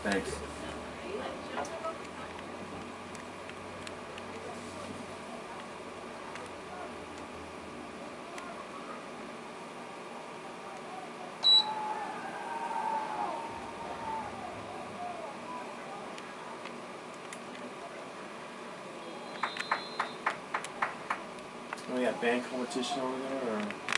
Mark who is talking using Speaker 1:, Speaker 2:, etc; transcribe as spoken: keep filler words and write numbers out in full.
Speaker 1: Thanks. Oh, we got band competition over there, or?